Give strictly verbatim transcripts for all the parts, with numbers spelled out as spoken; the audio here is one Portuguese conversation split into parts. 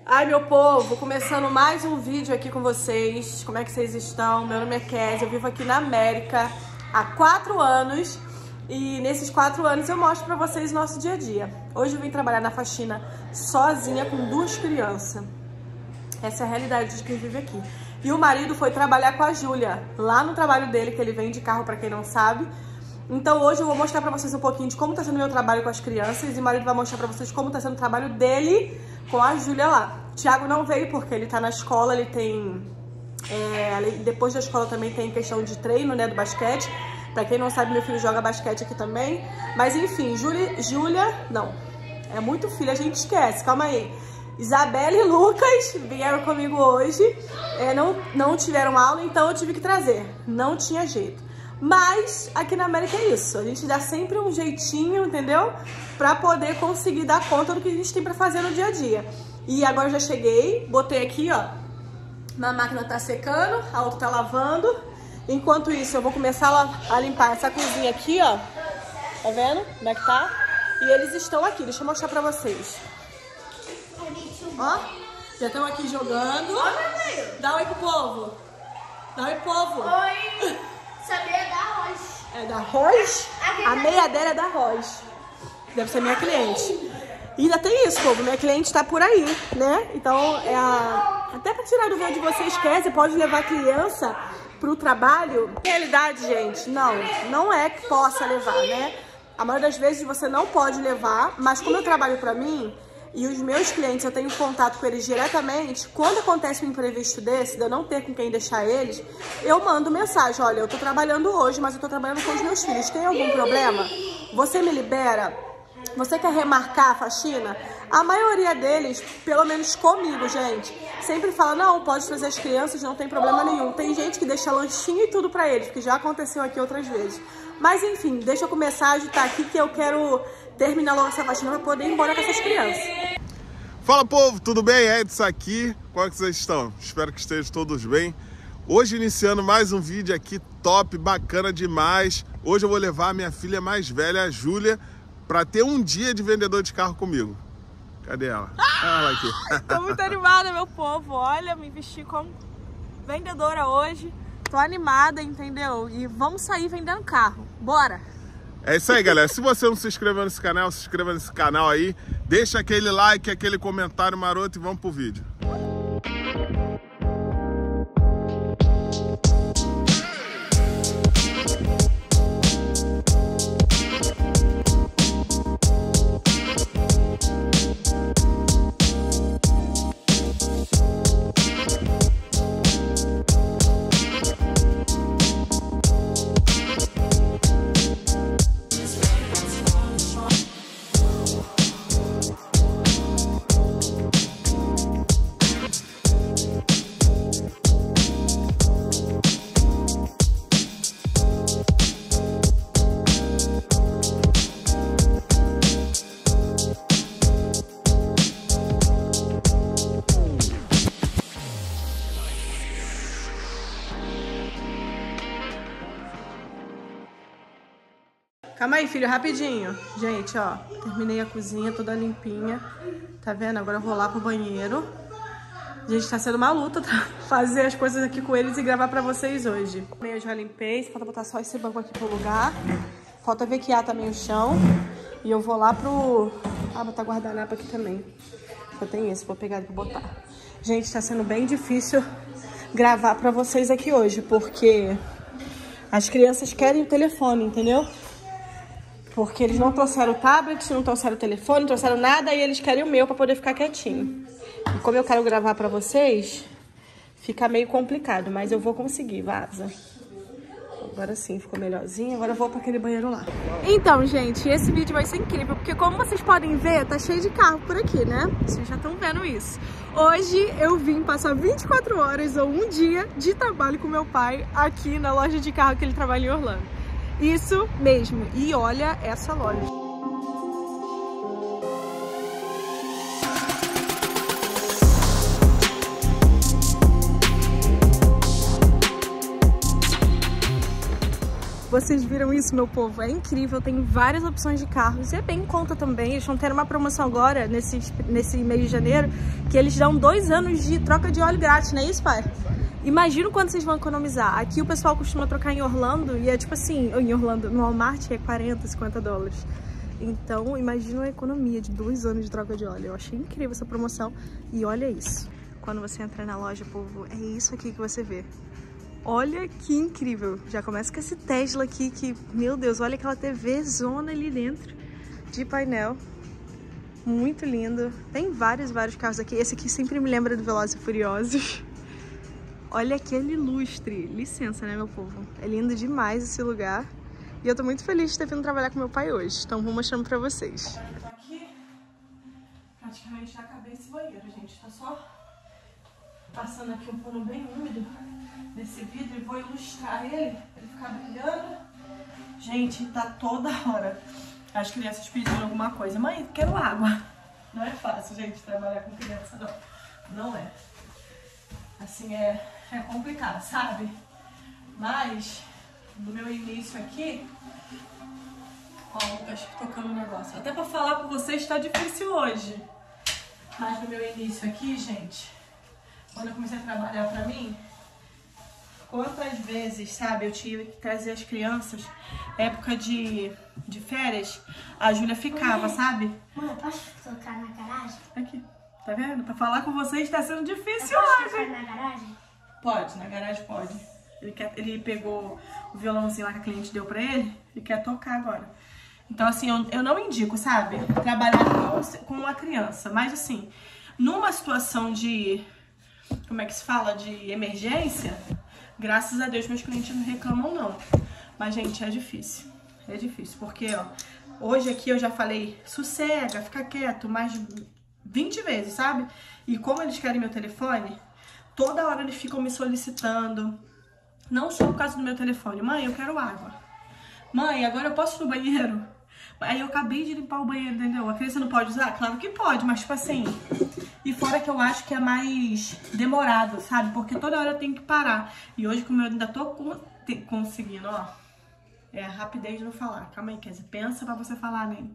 Ai, meu povo, começando mais um vídeo aqui com vocês. Como é que vocês estão? Meu nome é Kézia, eu vivo aqui na América há quatro anos. E nesses quatro anos eu mostro pra vocês o nosso dia a dia. Hoje eu vim trabalhar na faxina sozinha com duas crianças. Essa é a realidade de quem vive aqui. E o marido foi trabalhar com a Júlia, lá no trabalho dele, que ele vende carro, pra quem não sabe. Então hoje eu vou mostrar pra vocês um pouquinho de como tá sendo o meu trabalho com as crianças. E o marido vai mostrar pra vocês como tá sendo o trabalho dele com a Júlia lá. O Thiago não veio porque ele tá na escola, ele tem... É, depois da escola também tem questão de treino, né, do basquete. Pra quem não sabe, meu filho joga basquete aqui também. Mas enfim, Júlia... Júlia... Não, é muito filho, a gente esquece, calma aí. Isabela e Lucas vieram comigo hoje. É, não, não tiveram aula, então eu tive que trazer. Não tinha jeito. Mas aqui na América é isso, a gente dá sempre um jeitinho, entendeu? Pra poder conseguir dar conta do que a gente tem pra fazer no dia a dia. E agora eu já cheguei, botei aqui, ó, uma máquina tá secando, a outra tá lavando. Enquanto isso eu vou começar a, a limpar essa cozinha aqui, ó. Tá vendo como é que tá? E eles estão aqui, deixa eu mostrar pra vocês. Ó, já estão aqui jogando. Dá um oi pro povo. Dá um oi pro povo. Oi. Essa meia é da Roz. É da Roz? A meia dela é da Roz. Deve ser minha cliente. E ainda tem isso, povo. Minha cliente tá por aí, né? Então, é a... até pra tirar dúvida de vocês, Kézia, pode levar a criança pro trabalho? Na realidade, gente, não. Não é que possa levar, né? A maioria das vezes você não pode levar, mas como eu trabalho pra mim... E os meus clientes, eu tenho contato com eles diretamente. Quando acontece um imprevisto desse, de eu não ter com quem deixar eles, eu mando mensagem. Olha, eu tô trabalhando hoje, mas eu tô trabalhando com os meus filhos. Tem algum problema? Você me libera? Você quer remarcar a faxina? A maioria deles, pelo menos comigo, gente, sempre fala, não, pode trazer as crianças, não tem problema nenhum. Tem gente que deixa lanchinho e tudo pra eles, que já aconteceu aqui outras vezes. Mas enfim, deixa eu começar a agitar aqui que eu quero terminar logo essa faxina pra poder ir embora com essas crianças. Fala, povo, tudo bem? Edson aqui, como é que vocês estão? Espero que estejam todos bem. Hoje iniciando mais um vídeo aqui top, bacana demais. Hoje eu vou levar a minha filha mais velha, a Júlia, pra ter um dia de vendedor de carro comigo. Cadê ela? Ah, ela aqui. Tô muito animada, meu povo. Olha, me vesti como vendedora hoje. Tô animada, entendeu? E vamos sair vendendo carro. Bora! É isso aí, galera. Se você não se inscreveu nesse canal, se inscreva nesse canal aí. Deixa aquele like, aquele comentário maroto e vamos pro vídeo. Calma aí, filho, rapidinho. Gente, ó, terminei a cozinha toda limpinha. Tá vendo? Agora eu vou lá pro banheiro. Gente, tá sendo uma luta fazer as coisas aqui com eles e gravar pra vocês hoje. Eu já limpei, falta botar só esse banco aqui pro lugar. Falta vequear também o chão. E eu vou lá pro... Ah, botar guardanapo aqui também. Só tem esse, vou pegar ele pra botar. Gente, tá sendo bem difícil gravar pra vocês aqui hoje, porque as crianças querem o telefone, entendeu? Porque eles não trouxeram o tablet, não trouxeram o telefone, não trouxeram nada e eles querem o meu pra poder ficar quietinho. E como eu quero gravar pra vocês, fica meio complicado, mas eu vou conseguir, vaza. Agora sim, ficou melhorzinho. Agora eu vou pra aquele banheiro lá. Então, gente, esse vídeo vai ser incrível, porque como vocês podem ver, tá cheio de carro por aqui, né? Vocês já estão vendo isso. Hoje eu vim passar vinte e quatro horas ou um dia de trabalho com meu pai aqui na loja de carro que ele trabalha em Orlando. Isso mesmo. E olha essa loja. Vocês viram isso, meu povo? É incrível, tem várias opções de carros e é bem em conta também. Eles estão tendo uma promoção agora, nesse, nesse mês de janeiro, que eles dão dois anos de troca de óleo grátis, não é isso, pai? Imagina o quanto vocês vão economizar. Aqui o pessoal costuma trocar em Orlando e é tipo assim, em Orlando, no Walmart é quarenta, cinquenta dólares. Então, imagina a economia de dois anos de troca de óleo. Eu achei incrível essa promoção e olha isso. Quando você entra na loja, povo, é isso aqui que você vê. Olha que incrível. Já começa com esse Tesla aqui que, meu Deus, olha aquela T V zona ali dentro de painel. Muito lindo. Tem vários, vários carros aqui. Esse aqui sempre me lembra do Velozes e Furiosos. Olha aquele lustre. Licença, né, meu povo? É lindo demais esse lugar. E eu tô muito feliz de ter vindo trabalhar com meu pai hoje. Então vou mostrando pra vocês. Eu tô aqui. Praticamente já acabei esse banheiro, gente. Tá só passando aqui um pano bem úmido nesse vidro e vou ilustrar ele, pra ele ficar brilhando. Gente, tá toda hora as crianças pedindo alguma coisa. Mãe, quero água. Não é fácil, gente, trabalhar com criança, não. Não é. Assim, é, é complicado, sabe? Mas, no meu início aqui... Ó, o Lucas tocando um negócio. Até pra falar com vocês tá difícil hoje. Mas no meu início aqui, gente... Quando eu comecei a trabalhar pra mim, quantas vezes, sabe, eu tive que trazer as crianças, época de, de férias, a Júlia ficava, Mãe, sabe? Mãe, posso tocar na garagem? Aqui, tá vendo? Pra falar com vocês tá sendo difícil Eu posso hoje. tocar na garagem? Pode, na garagem pode. Ele, quer, ele pegou o violãozinho lá que a cliente deu pra ele e quer tocar agora. Então, assim, eu, eu não indico, sabe, trabalhar com, com uma criança, mas assim, numa situação de... Como é que se fala? De emergência, graças a Deus meus clientes não reclamam não. Mas, gente, é difícil. É difícil, porque, ó, hoje aqui eu já falei, sossega, fica quieto, mais vinte vezes, sabe? E como eles querem meu telefone, toda hora eles ficam me solicitando, não só por causa do meu telefone. Mãe, eu quero água. Mãe, agora eu posso ir no banheiro? Aí eu acabei de limpar o banheiro, entendeu? A criança não pode usar? Claro que pode, mas tipo assim... E fora que eu acho que é mais demorado, sabe? Porque toda hora eu tenho que parar. E hoje, como eu ainda tô conseguindo, ó... É a rapidez de não falar. Calma aí, Kézia. Pensa pra você falar, né?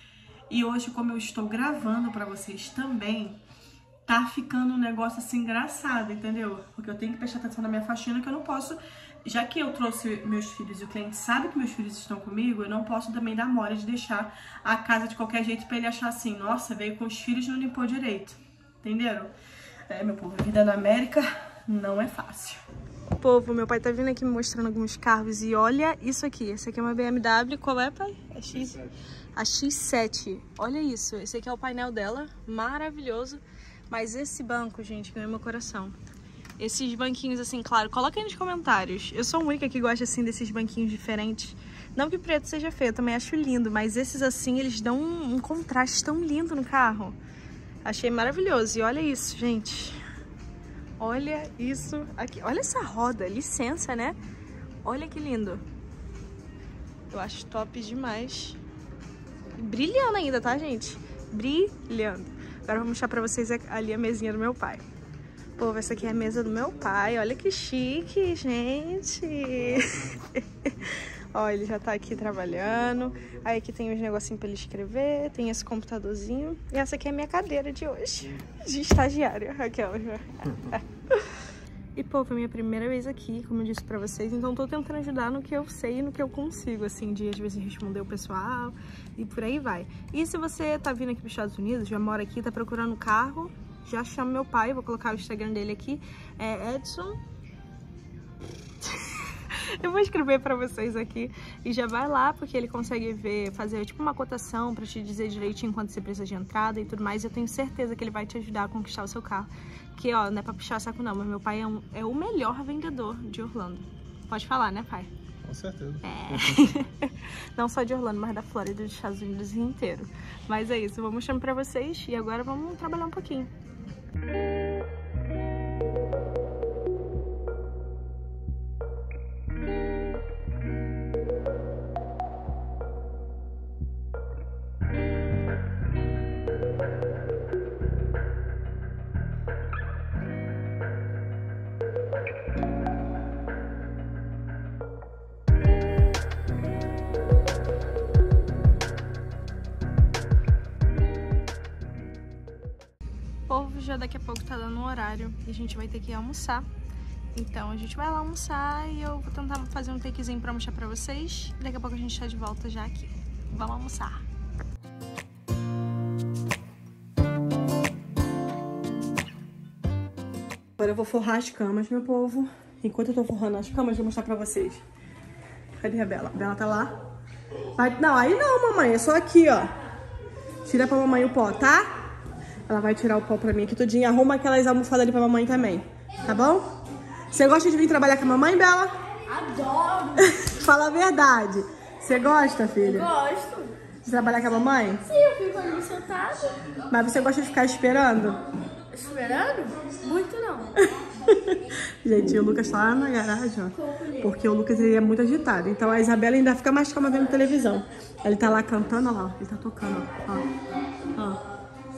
E hoje, como eu estou gravando pra vocês também... Tá ficando um negócio assim engraçado, entendeu? Porque eu tenho que prestar atenção na minha faxina, que eu não posso... Já que eu trouxe meus filhos e o cliente sabe que meus filhos estão comigo, eu não posso também dar mole de deixar a casa de qualquer jeito pra ele achar assim, nossa, veio com os filhos e não limpou direito. Entenderam? É, meu povo, a vida na América não é fácil. Povo, meu pai tá vindo aqui me mostrando alguns carros e olha isso aqui. Esse aqui é uma B M W, qual é, pai? A X... A X sete. Olha isso, esse aqui é o painel dela, maravilhoso. Mas esse banco, gente, ganhou meu coração. Esses banquinhos, assim, claro, coloca aí nos comentários. Eu sou a única que gosta, assim, desses banquinhos diferentes. Não que preto seja feio, eu também acho lindo. Mas esses, assim, eles dão um, um contraste tão lindo no carro. Achei maravilhoso. E olha isso, gente. Olha isso aqui. Olha essa roda, licença, né? Olha que lindo. Eu acho top demais. Brilhando ainda, tá, gente? Brilhando. Agora eu vou mostrar pra vocês ali a mesinha do meu pai. Povo, essa aqui é a mesa do meu pai. Olha que chique, gente. Ó, ele já tá aqui trabalhando. Aí aqui tem os negocinhos pra ele escrever. Tem esse computadorzinho. E essa aqui é a minha cadeira de hoje. De estagiária. Aquela. E, povo, é minha primeira vez aqui, como eu disse pra vocês. Então tô tentando ajudar no que eu sei e no que eu consigo, assim, de às vezes responder o pessoal e por aí vai. E se você tá vindo aqui pros Estados Unidos, já mora aqui, tá procurando carro, já chama meu pai, vou colocar o Instagram dele aqui, é Edson. Eu vou escrever pra vocês aqui e já vai lá, porque ele consegue ver, fazer tipo uma cotação pra te dizer direitinho quanto você precisa de entrada e tudo mais. Eu tenho certeza que ele vai te ajudar a conquistar o seu carro. Que, ó, não é pra puxar saco não, mas meu pai é, um, é o melhor vendedor de Orlando. Pode falar, né, pai? Com certeza. É. Não só de Orlando, mas da Flórida, dos Estados Unidos inteiro. Mas é isso, eu vou mostrando pra vocês e agora vamos trabalhar um pouquinho. daqui a pouco tá dando um horário e a gente vai ter que ir almoçar. Então a gente vai lá almoçar e eu vou tentar fazer um takezinho pra mostrar pra vocês. Daqui a pouco a gente tá de volta já aqui. Vamos almoçar. Agora eu vou forrar as camas, meu povo. Enquanto eu tô forrando as camas, eu vou mostrar pra vocês. Cadê a Bela? A Bela tá lá? Vai... Não, aí não, mamãe. É só aqui, ó. Tira pra mamãe o pó, tá? Ela vai tirar o pó pra mim aqui tudinho. Arruma aquelas almofadas ali pra mamãe também. Tá bom? Você gosta de vir trabalhar com a mamãe, Bela? Adoro! Fala a verdade. Você gosta, filha? Gosto. De trabalhar com a mamãe? Sim, eu fico ali sentada. Mas você gosta de ficar esperando? Esperando? Muito não. Gente, o Lucas tá lá na garagem, ó. Porque o Lucas ele é muito agitado. Então a Isabela ainda fica mais calma vendo televisão. Ele tá lá cantando, ó lá. Ele tá tocando, ó. Ó.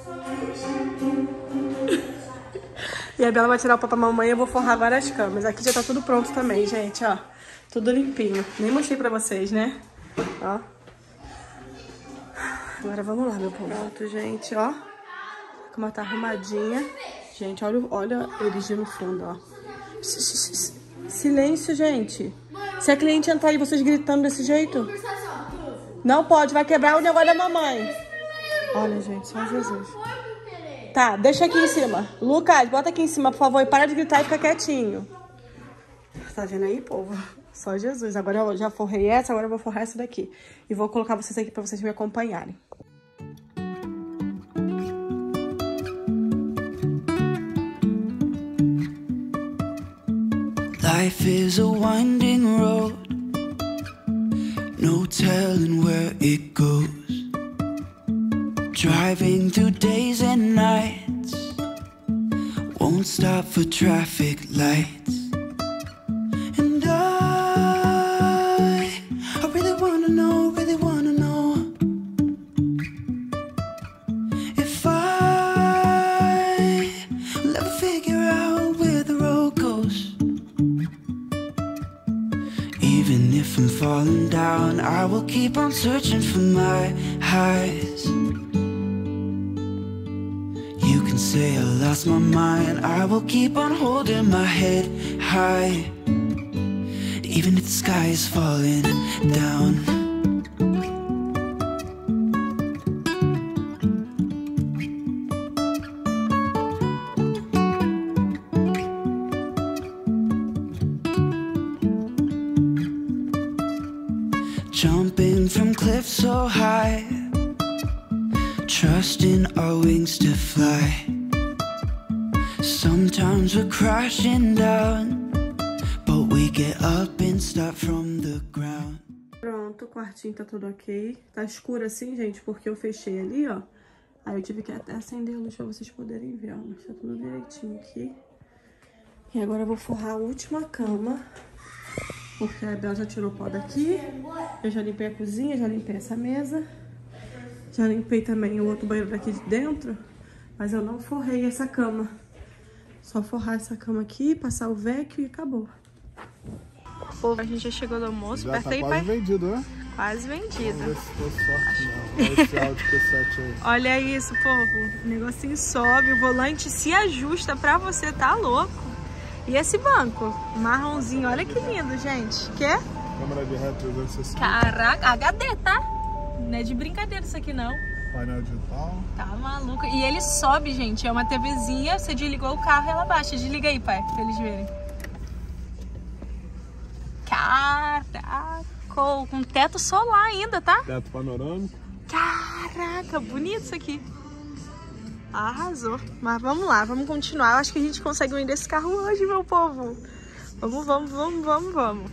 E a Bela vai tirar o pó pra mamãe e eu vou forrar agora as camas. Aqui já tá tudo pronto também, gente, ó. Tudo limpinho. Nem mostrei pra vocês, né? Ó. Agora vamos lá, meu povo. Pronto, gente, ó. A cama tá arrumadinha. Gente, olha, olha eles no fundo, ó. Silêncio, gente. Se a cliente entrar aí, vocês gritando desse jeito? Não pode, vai quebrar o negócio da mamãe. Olha, gente, só Jesus. Tá, deixa aqui em cima. Lucas, bota aqui em cima, por favor, e para de gritar e fica quietinho. Tá vendo aí, povo? Só Jesus. Agora eu já forrei essa, agora eu vou forrar essa daqui. E vou colocar vocês aqui pra vocês me acompanharem. Life is a winding road, no telling where it goes. Driving through days and nights, won't stop for traffic lights. And I, I really wanna know, really wanna know if I will ever figure out where the road goes. Even if I'm falling down, I will keep on searching for my highs. You can say I lost my mind, I will keep on holding my head high. Even if the sky is falling down. Jumping from cliffs so high, trusting our wings to fly. Sometimes we're crashing down, but we get up and start from the ground. Pronto, o quartinho tá tudo ok. Tá escuro assim, gente, porque eu fechei ali, ó. Aí eu tive que até acender a luz pra vocês poderem ver, ó. Mas tá tudo direitinho aqui. E agora eu vou forrar a última cama. Porque a Bela já tirou o pó daqui. Eu já limpei a cozinha, já limpei essa mesa. Já limpei também o outro banheiro daqui de dentro. Mas eu não forrei essa cama. Só forrar essa cama aqui, passar o vacuum e acabou. Povo, a gente já chegou do almoço. Já Perto tá aí, quase pai. vendido, né? Quase vendido. Vamos ver se foi sorte, não. Olha esse áudio Q sete aí. Olha isso, povo. O negocinho sobe, o volante se ajusta pra você, tá louco. E esse banco, marronzinho, olha que lindo, gente. Quer? Câmera de ré trezentos e sessenta. Caraca, H D, tá? Não é de brincadeira isso aqui, não. Painel digital. Tá maluco. E ele sobe, gente. É uma TVzinha, você desligou o carro e ela baixa. Desliga aí, pai, pra eles verem. Caraca, com teto solar ainda, tá? Teto panorâmico. Caraca, bonito isso aqui. Arrasou. Mas vamos lá, vamos continuar. Eu acho que a gente consegue vender esse carro hoje, meu povo. Vamos, vamos, vamos, vamos, vamos.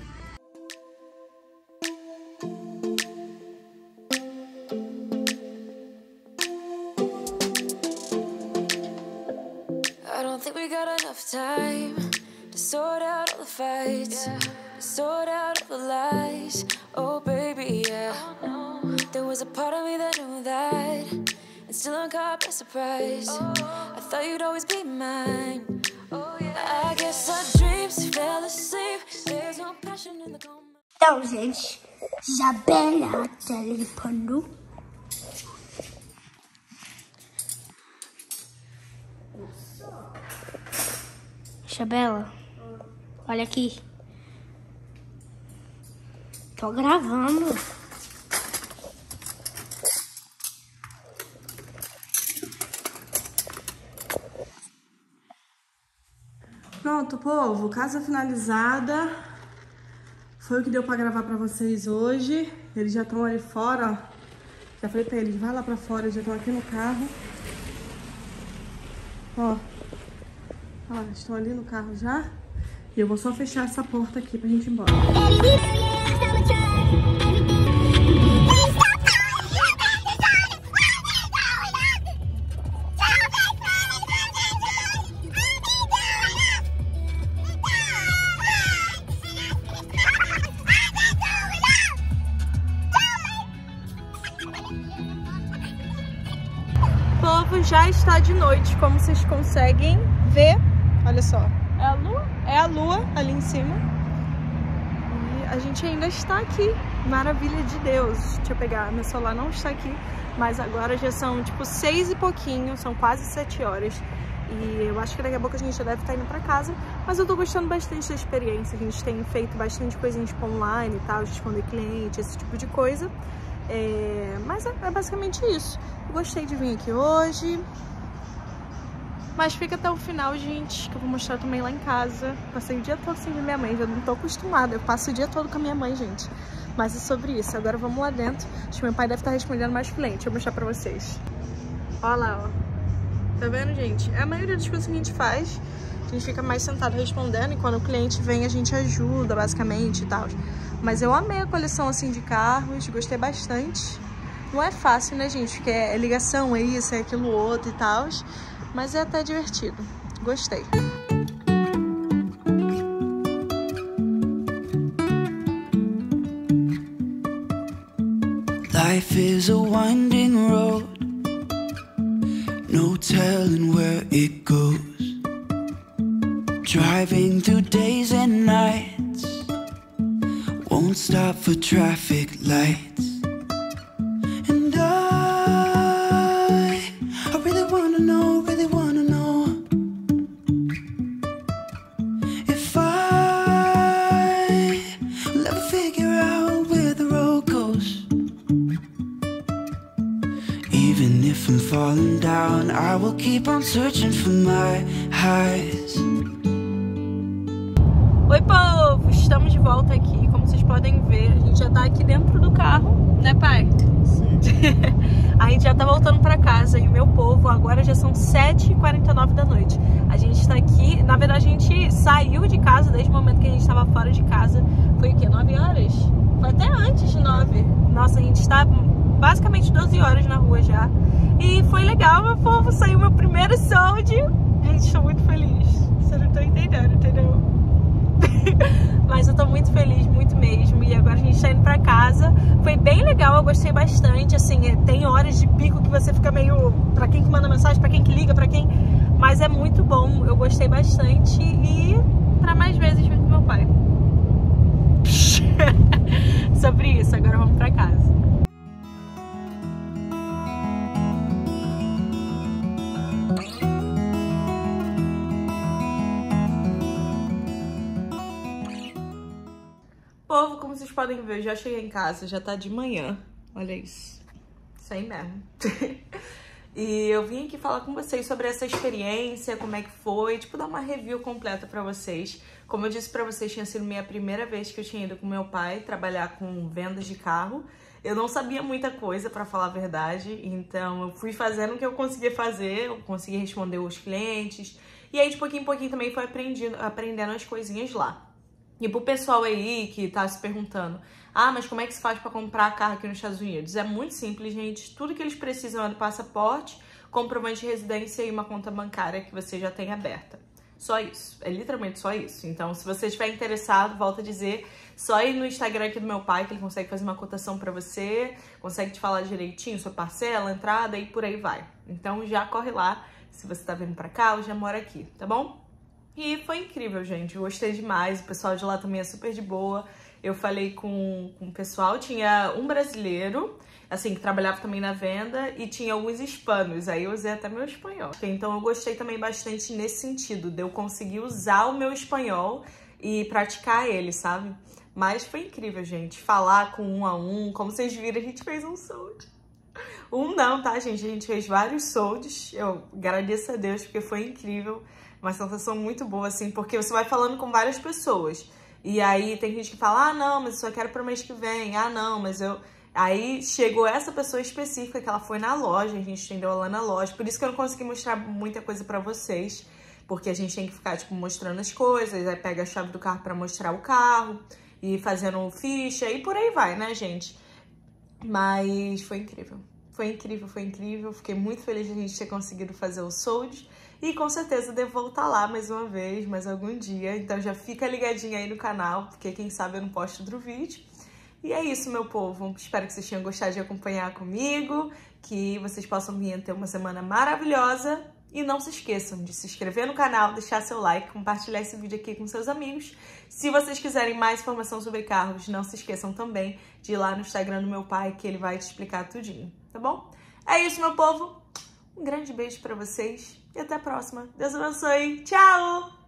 I don't think we got enough time to sort out all the fights, to sort out all the lies. Oh baby, yeah. There was a part of me that knew that, and still I'm caught by surprise. I thought you'd always be mine. I guess our dreams fell asleep. There's no passion in the coma. Então, gente, Isabela tá limpando. Isabela, olha aqui. Tô gravando. Pronto, povo, casa finalizada. Foi o que deu pra gravar pra vocês hoje. Eles já estão ali fora, ó. Já falei pra eles, vai lá pra fora, eles já estão aqui no carro. Ó. Ó, eles estão ali no carro já. E eu vou só fechar essa porta aqui pra gente ir embora. Povo, já está de noite, como vocês conseguem ver. Olha só, é a lua, é a lua ali em cima. E a gente ainda está aqui, maravilha de Deus. Deixa eu pegar, meu celular não está aqui, mas agora já são tipo seis e pouquinho, são quase sete horas. E eu acho que daqui a pouco a gente já deve estar indo pra casa, mas eu tô gostando bastante da experiência. A gente tem feito bastante coisinha tipo online e tal, de responder cliente, esse tipo de coisa. É, mas é, é basicamente isso. Eu gostei de vir aqui hoje. Mas fica até o final, gente, que eu vou mostrar também lá em casa. Passei o dia todo sem ver minha mãe, já não tô acostumada. Eu passo o dia todo com a minha mãe, gente. Mas é sobre isso. Agora vamos lá dentro. Acho que meu pai deve estar respondendo mais cliente. Deixa eu mostrar pra vocês. Olha lá, ó. Tá vendo, gente? É a maioria das coisas que a gente faz. A gente fica mais sentado respondendo. E quando o cliente vem, a gente ajuda, basicamente, e tal. Mas eu amei a coleção, assim, de carros. Gostei bastante. Não é fácil, né, gente? Porque é ligação, é isso, é aquilo outro e tal. Mas é até divertido. Gostei. Life is a winding road, no telling where it goes. Driving through days and nights, won't stop for traffic lights. And I, I really wanna know, really wanna know if I will ever figure out where the road goes. Even if I'm falling down, I will keep on searching for my highs. Oi, povo! Estamos de volta aqui. Como vocês podem ver, a gente já tá aqui dentro do carro, né, pai? Sim. A gente já tá voltando pra casa. E o meu povo, agora já são sete e quarenta e nove da noite. A gente tá aqui, na verdade a gente saiu de casa desde o momento que a gente tava fora de casa. Foi o quê? nove horas? Foi até antes de nove. Nossa, a gente tá basicamente doze horas na rua já. E foi legal, meu povo. Saiu meu primeiro sold. Gente, estou muito feliz. Vocês não estão entendendo, entendeu? Mas eu tô muito feliz, muito mesmo. E agora a gente tá indo pra casa. Foi bem legal, eu gostei bastante. Assim, tem horas de pico que você fica meio... Pra quem que manda mensagem, pra quem que liga, pra quem... Mas é muito bom, eu gostei bastante. E pra mais vezes vir com meu pai. Sobre isso, agora vamos pra casa. Povo, como vocês podem ver, eu já cheguei em casa, já tá de manhã. Olha isso. Isso aí mesmo. E eu vim aqui falar com vocês sobre essa experiência, como é que foi, tipo, dar uma review completa pra vocês. Como eu disse pra vocês, tinha sido minha primeira vez que eu tinha ido com meu pai trabalhar com vendas de carro. Eu não sabia muita coisa, pra falar a verdade, então eu fui fazendo o que eu conseguia fazer, eu consegui responder os clientes. E aí, de pouquinho em pouquinho, também fui aprendendo, aprendendo as coisinhas lá. E pro pessoal aí que tá se perguntando, ah, mas como é que se faz pra comprar carro aqui nos Estados Unidos? É muito simples, gente. Tudo que eles precisam é do passaporte, comprovante de residência e uma conta bancária que você já tem aberta. Só isso. É literalmente só isso. Então, se você estiver interessado, volto a dizer, só ir no Instagram aqui do meu pai, que ele consegue fazer uma cotação pra você, consegue te falar direitinho sua parcela, entrada e por aí vai. Então, já corre lá, se você tá vindo pra cá ou já mora aqui, tá bom? E foi incrível, gente. Eu gostei demais. O pessoal de lá também é super de boa. eu falei com, com o pessoal, tinha um brasileiro, assim, que trabalhava também na venda, e tinha alguns hispanos, aí eu usei até meu espanhol. Então eu gostei também bastante nesse sentido, de eu conseguir usar o meu espanhol e praticar ele, sabe? Mas foi incrível, gente, falar com um a um, como vocês viram, a gente fez um sold. Um não, tá, gente? A gente fez vários solds, eu agradeço a Deus, porque foi incrível, uma sensação muito boa, assim, porque você vai falando com várias pessoas, e aí tem gente que fala, ah, não, mas eu só quero pro mês que vem, ah, não, mas eu... Aí chegou essa pessoa específica que ela foi na loja, a gente atendeu ela na loja, por isso que eu não consegui mostrar muita coisa pra vocês, porque a gente tem que ficar, tipo, mostrando as coisas, aí pega a chave do carro pra mostrar o carro, e fazendo ficha, e por aí vai, né, gente? Mas foi incrível, foi incrível, foi incrível, fiquei muito feliz de a gente ter conseguido fazer o sold, e com certeza devo voltar lá mais uma vez, mais algum dia, então já fica ligadinho aí no canal, porque quem sabe eu não posto outro vídeo. E é isso, meu povo. Espero que vocês tenham gostado de acompanhar comigo, que vocês possam vir ter uma semana maravilhosa. E não se esqueçam de se inscrever no canal, deixar seu like, compartilhar esse vídeo aqui com seus amigos. Se vocês quiserem mais informação sobre carros, não se esqueçam também de ir lá no Instagram do meu pai, que ele vai te explicar tudinho, tá bom? É isso, meu povo. Um grande beijo pra vocês e até a próxima. Deus abençoe. Tchau!